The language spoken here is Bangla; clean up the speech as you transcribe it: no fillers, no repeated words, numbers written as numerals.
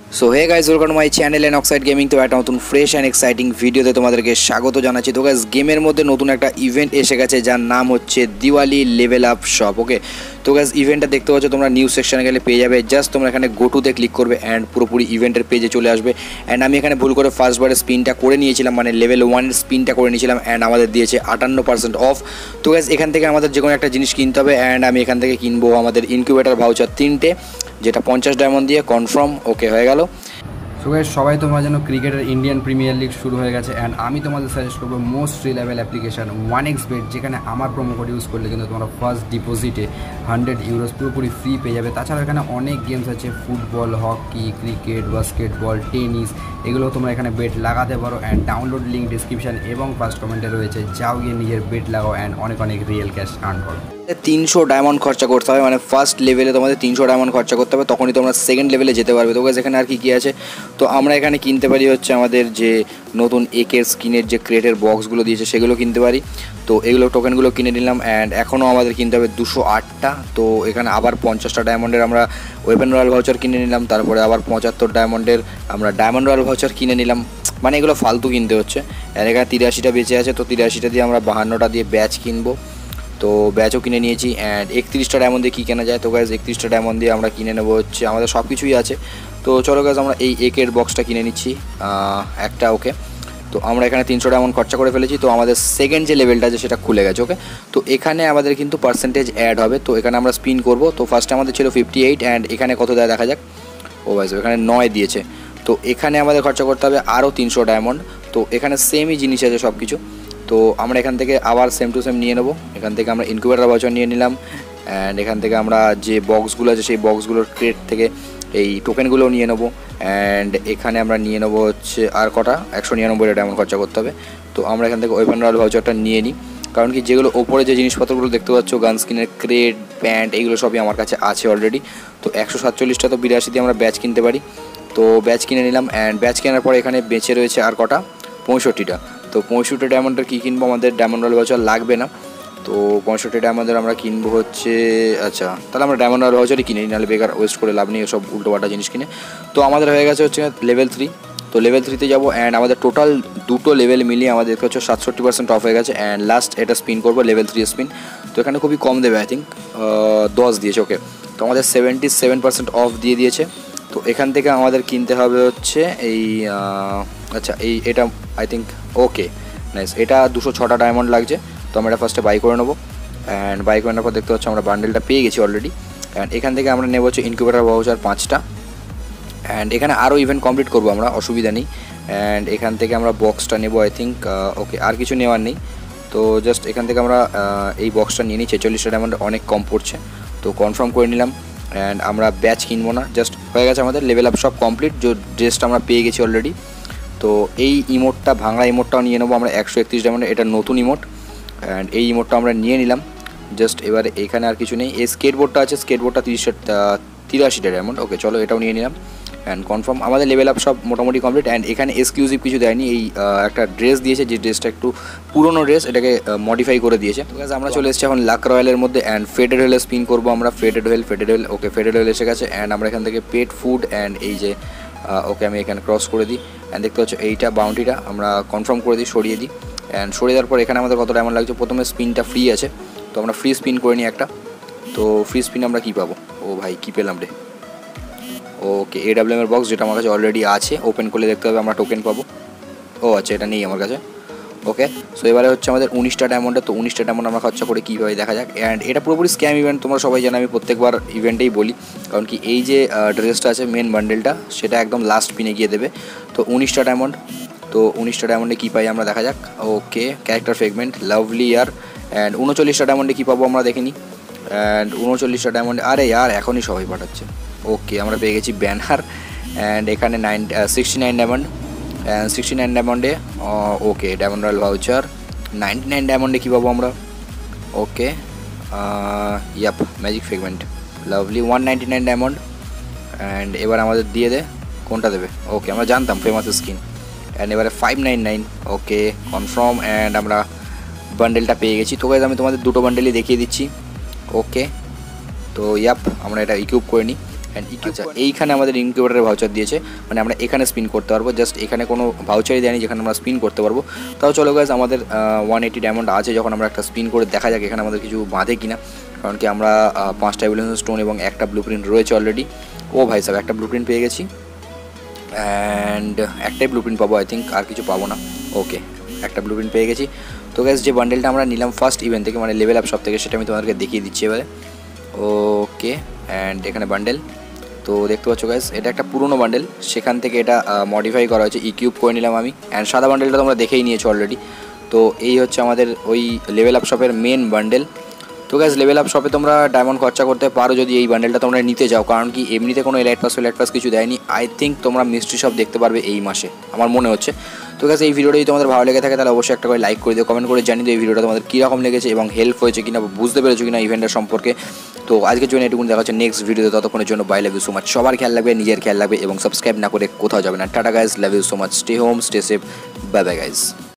So hey guys welcome to my channel Enoxide gaming. तो একটা নতুন ফ্রেশ এন্ড এক্সাইটিং ভিডিওতে তোমাদেরকে স্বাগত জানাচ্ছি। তো গাইস গেমের মধ্যে নতুন একটা ইভেন্ট এসে গেছে যার নাম হচ্ছে Diwali level up shop. Okay, তো গাইস ইভেন্টটা দেখতে পাচ্ছ তোমরা নিউজ সেকশনে গেলে পেয়ে যাবে। জাস্ট তোমরা এখানে গো টুতে ক্লিক করবে অ্যান্ড পুরোপুরি ইভেন্টের পেজে চলে আসবে। অ্যান্ড আমি এখানে ভুল করে ফার্স্টবারে স্পিনটা করে নিয়েছিলাম, মানে লেভেল 1 এর স্পিনটা করে নিয়েছিলাম অ্যান্ড আমাদের দিয়েছে 58% অফ। তো গাইস এখান থেকে আমাদের যে কোনো একটা জিনিস কিনতে হবে অ্যান্ড আমি এখান থেকে কিনবো আমাদের ইনকিউবেটর ভাউচার 3টে, যেটা 50 ডায়মন্ড দিয়ে কনফার্ম। ওকে হয়ে গেল। সো গাইস সবাই তোমরা যেন ক্রিকেটের ইন্ডিয়ান প্রিমিয়ার লিগ শুরু হয়ে গেছে অ্যান্ড আমি তোমাদের সাজেস্ট করবো মোস্ট রিলায়েবল অ্যাপ্লিকেশন 1xBet, যেখানে আমার প্রোমো কোড ইউজ করলে কিন্তু তোমরা ফার্স্ট ডিপোজিটে 100 ইউরোস পুরোপুরি ফ্রি পেয়ে যাবে। তাছাড়া এখানে অনেক গেমস আছে, football, hockey, cricket, basketball, tennis, এগুলো তোমরা এখানে বেট লাগাতে পারো। অ্যান্ড ডাউনলোড লিঙ্ক ডিসক্রিপশন এবং ফার্স্ট কমেন্টে রয়েছে, যাও গিয়ে নিজের বেট লাগাও অ্যান্ড অনেক অনেক রিয়েল ক্যাশ আর্ন করো। 300 ডায়মন্ড খরচা করতে হবে, মানে ফার্স্ট লেভেলে তোমাদের 300 ডায়মন্ড খরচা করতে হবে, তখনই তোমরা সেকেন্ড লেভেলে যেতে পারবে। তো এখানে আর কি আছে, তো আমরা এখানে কিনতে পারি হচ্ছে আমাদের যে নতুন একের স্কিনের যে ক্রেটের বক্সগুলো দিয়েছে সেগুলো কিনতে পারি। তো এগুলো টোকেনগুলো কিনে নিলাম অ্যান্ড এখনও আমাদের কিনতে হবে 208টা। তো এখানে আবার 50টা ডায়মন্ডের আমরা ওয়েপেন রয়্যাল ভাউচার কিনে নিলাম, তারপরে আবার 75 ডায়মন্ডের আমরা ডায়মন্ড রয়্যাল ভাউচার কিনে নিলাম। মানে এগুলো ফালতু কিনতে হচ্ছে। আর এখানে 83টা বেঁচে আছে, তো 83টা দিয়ে আমরা 52টা দিয়ে ব্যাচ কিনবো। তো ব্যাচও কিনে নিয়েছি অ্যান্ড 31টা ডায়মন্ড দিয়ে কী কেনা যায়। তো গাইজ 31টা ডায়মন্ড দিয়ে আমরা কিনে নেবো হচ্ছে আমাদের সব কিছুই আছে। তো চলো গাইজ আমরা এই একের বক্সটা কিনে নিচ্ছি একটা। ওকে, তো আমরা এখানে 300 ডায়মন্ড খরচা করে ফেলেছি। তো আমাদের সেকেন্ড যে লেভেলটা আছে সেটা খুলে গেছে। ওকে, তো এখানে আমাদের কিন্তু পার্সেন্টেজ অ্যাড হবে। তো এখানে আমরা স্পিন করব। তো ফার্স্টে আমাদের ছিল 58 অ্যান্ড এখানে কত দেয় দেখা যাক। ও ভাই এখানে 9 দিয়েছে। তো এখানে আমাদের খরচা করতে হবে আরও 300 ডায়মন্ড। তো এখানে সেমই জিনিস আছে সব কিছু। তো আমরা এখান থেকে আবার সেম টু সেম নিয়ে নেবো। এখান থেকে আমরা ইনকিউবেটর ভাউচার নিয়ে নিলাম অ্যান্ড এখান থেকে আমরা যে বক্সগুলো আছে সেই বক্সগুলোর ক্রেট থেকে এই টোকেনগুলো নিয়ে নেবো। অ্যান্ড এখানে আমরা নিয়ে নেবো হচ্ছে আর কটা 199 ডায়মন্ড খরচা করতে হবে। তো আমরা এখান থেকে ওয়েপন রয়্যাল ভাউচারটা নিয়ে নিই, কারণ কি যেগুলো ওপরে যে জিনিসপত্রগুলো দেখতে পাচ্ছ গান স্কিনের ক্রেট, প্যান্ট, এইগুলো সবই আমার কাছে আছে অলরেডি। তো 147টা, তো 82 দিয়ে আমরা ব্যাচ কিনতে পারি। তো ব্যাচ কিনে নিলাম অ্যান্ড ব্যাচ কেনার পরে এখানে বেঁচে রয়েছে আর কটা 65টা। তো 65 ডায়মন্ডের কী কিনবো, আমাদের ডায়মন্ড রয়্যাল ভাউচার লাগবে না। তো 65 ডায়মন্ডের আমরা কিনবো হচ্ছে, আচ্ছা তাহলে আমরা ডায়মন্ড রয়্যাল ভাউচারই কিনে নিই, নাহলে বেকার ওয়েস্ট করে লাভ নেই সব উল্টোপাল্টা জিনিস কিনে। তো আমাদের হয়ে গেছে হচ্ছে লেভেল 3। তো লেভেল 3তে যাবো অ্যান্ড আমাদের টোটাল দুটো লেভেল মিলিয়ে আমাদের হচ্ছে 67% অফ হয়ে গেছে। অ্যান্ড লাস্ট এটা স্পিন করবো, লেভেল 3 স্পিন। তো এখানে খুবই কম দেবে, আই থিঙ্ক 10 দিয়েছে। ওকে, তো আমাদের 77% অফ দিয়ে দিয়েছে। তো এখান থেকে আমাদের কিনতে হবে হচ্ছে এই আচ্ছা এটা আই থিঙ্ক ওকে নাইস, এটা 206টা ডায়মন্ড লাগছে। তো আমরা এটা ফার্স্টে বাই করে নেবো অ্যান্ড বাই করে নেওয়ার পর দেখতে পাচ্ছি আমরা বান্ডেলটা পেয়ে গেছি অলরেডি। অ্যান্ড এখান থেকে আমরা নেবো হচ্ছে ইনকিউবেটর ভাউচার 5টা অ্যান্ড এখানে আরও ইভেন্ট কমপ্লিট করবো আমরা, অসুবিধা নেই। অ্যান্ড এখান থেকে আমরা বক্সটা নেবো আই থিঙ্ক। ওকে, আর কিছু নেওয়ার নেই। তো জাস্ট এখান থেকে আমরা এই বক্সটা নিয়ে নিই। 46টা ডায়মন্ড অনেক কম পড়ছে, তো কনফার্ম করে নিলাম। অ্যান্ড আমরা ব্যাচ কিনবো না, জাস্ট হয়ে গেছে আমাদের লেভেল আপ সব কমপ্লিট। যে ড্রেসটা আমরা পেয়ে গেছি অলরেডি। তো এই ইমোটটা, ভাঙা ইমোটটাও নিয়ে নেবো আমরা 131 ডায়মন্ডে, এটা নতুন ইমোট। অ্যান্ড এই ইমোটটা আমরা নিয়ে নিলাম। জাস্ট এবারে এখানে আর কিছু নেই। এই স্কেটবোর্ডটা আছে, স্কেটবোর্ডটা 83টা ডায়মন্ড। ওকে চলো এটাও নিয়ে নিলাম অ্যান্ড কনফার্ম। আমাদের লেভেল আপ সব মোটামুটি কমপ্লিট। অ্যান্ড এখানে এক্সক্লুসিভ কিছু দেয়নি, এই একটা ড্রেস দিয়েছে, যে ড্রেসটা একটু পুরোনো ড্রেস, এটাকে মডিফাই করে দিয়েছে। তো আমরা চলে এসেছি এখন লাক রয়্যালের মধ্যে অ্যান্ড ফেডেড হুইলে স্পিন করবো আমরা। Faded wheel. Okay, faded wheel এসে গেছে অ্যান্ড আমরা এখান থেকে পেট ফুড অ্যান্ড এই যে ওকে আমি এখানে ক্রস করে দিই অ্যান্ড দেখতে পাচ্ছ এইটা বাউন্টিটা আমরা কনফার্ম করে দিই, সরিয়ে দিই। অ্যান্ড সরিয়ে দেওয়ার পর এখানে আমাদের কত ডায়মন্ড লাগছে, প্রথমে স্পিনটা ফ্রি আছে, তো আমরা ফ্রি স্পিন করে নিই একটা। তো ফ্রি স্পিন আমরা কী পাবো, ও ভাই কী পেলাম রে। ওকে, AWM এর বক্স, যেটা আমার কাছে অলরেডি আছে। ওপেন করলে দেখতে হবে আমরা টোকেন পাবো। ও আচ্ছা, এটা নেই আমার কাছে। ওকে, সো এবারে হচ্ছে আমাদের 19টা ডায়মন্ডে। তো 19টা ডায়মন্ড আমরা খরচা করে কীভাবে দেখা যাক। অ্যান্ড এটা পুরোপুরি স্ক্যাম ইভেন্ট, তোমরা সবাই জানো, আমি প্রত্যেকবার ইভেন্টেই বলি, কারণ কি এই যে ড্রেসটা আছে মেন বান্ডেলটা, সেটা একদম লাস্ট পিনে গিয়ে দেবে। তো 19টা ডায়মন্ড, তো 19টা ডায়মন্ডে কী পাই আমরা দেখা যাক। ওকে, ক্যারেক্টার ফ্রেগমেন্ট, লাভলি ইয়ার। অ্যান্ড 39টা ডায়মন্ডে কী পাবো আমরা দেখে নিই। অ্যান্ড 39টা ডায়মন্ডে, আরে ইয়ার এখনই সবাই পাঠাচ্ছে। ওকে, আমরা পেয়ে গেছি ব্যানার অ্যান্ড এখানে 69 ডায়মন্ড। অ্যান্ড 69 ডায়মন্ডে ওকে ডায়মন্ড রয়্যাল ভাউচার। 99 ডায়মন্ডে কী পাবো আমরা। Okay yup, magic fragment, lovely 199 diamond. And এবার আমাদের দিয়ে দে, কোনটা দেবে। ওকে, আমরা জানতাম ফেমাস স্কিন। অ্যান্ড এবারে 599। ওকে কনফার্ম অ্যান্ড আমরা বান্ডেলটা পেয়ে গেছি। তো গাইজ আমি তোমাদের দুটো বান্ডেলই দেখিয়ে দিচ্ছি। ওকে, তো ইয়াপ আমরা এটা ইকুইপ করে নিই অ্যান্ড আচ্ছা এইখানে আমাদের ইনকিউবেটারের ভাউচার দিয়েছে, মানে আমরা এখানে স্পিন করতে পারবো, জাস্ট এখানে কোনো ভাউচারই দেয়নি যেখানে আমরা স্পিন করতে পারবো। তাও চলো গাইজ, আমাদের 180 ডায়মন্ড আছে, যখন আমরা একটা স্পিন করে দেখা যাক এখানে আমাদের কিছু বাঁধে কিনা, কারণ কি আমরা 5টা এভলিউশন স্টোন এবং একটা ব্লু প্রিন্ট রয়েছে অলরেডি। ও ভাই সাহেব, একটা ব্লু প্রিন্ট পেয়ে গেছি, অ্যান্ড একটাই ব্লু প্রিন্ট পাবো আই থিঙ্ক, আর কিছু পাবো না। ওকে, একটা ব্লু প্রিন্ট পেয়ে গেছি। তো গাইজ যে বান্ডেলটা আমরা নিলাম ফার্স্ট ইভেন্ট থেকে, মানে লেভেল আপ শপ থেকে, সেটা আমি তোমাদেরকে দেখিয়ে দিচ্ছি এবারে। ওকে, অ্যান্ড এখানে বান্ডেল তো দেখতে পাচ্ছ গাইজ, এটা একটা পুরনো বান্ডেল, সেখান থেকে এটা মডিফাই করা হয়েছে, ইকিউব করে নিলাম আমি। অ্যান্ড সাদা বান্ডেলটা তোমরা দেখেই নিয়েছো অলরেডি। তো এই হচ্ছে আমাদের ওই লেভেল আপ শপের মেন বান্ডেল। তো গাইজ লেভেল আপ শপে তোমরা ডায়মন্ড খরচা করতে পারো যদি এই বান্ডেলটা তোমরা নিতে যাও, কারণ কি এমনিতে কোনো এলাইট পাস কিছু দেয়নি। আই থিঙ্ক তোমরা মিস্ট্রি শপ দেখতে পারবে এই মাসে, আমার মনে হচ্ছে। তো গাইজ এই ভিডিওটা যদি তোমাদের ভালো লেগে থাকে তাহলে অবশ্যই একটা করে লাইক করে দিও, কমেন্ট করে জানিয়ে দিও এই ভিডিওটা তোমাদের কীরকম লেগেছে এবং হেল্প হয়েছে কিনা, বুঝতে পেরেছো কিনা ইভেন্টের সম্পর্কে। তো আজকের জন্য এটুকুন, দেখা হচ্ছে নেক্সট ভিডিওতে, ততক্ষণের জন্য bye, love you so much. সবার খেয়াল লাগবে, নিজের খেয়াল লাগবে এবং সাবস্ক্রাইব না করে কোথাও যাবে না। Tata guys, love you so much, stay home, stay safe, bye bye guys.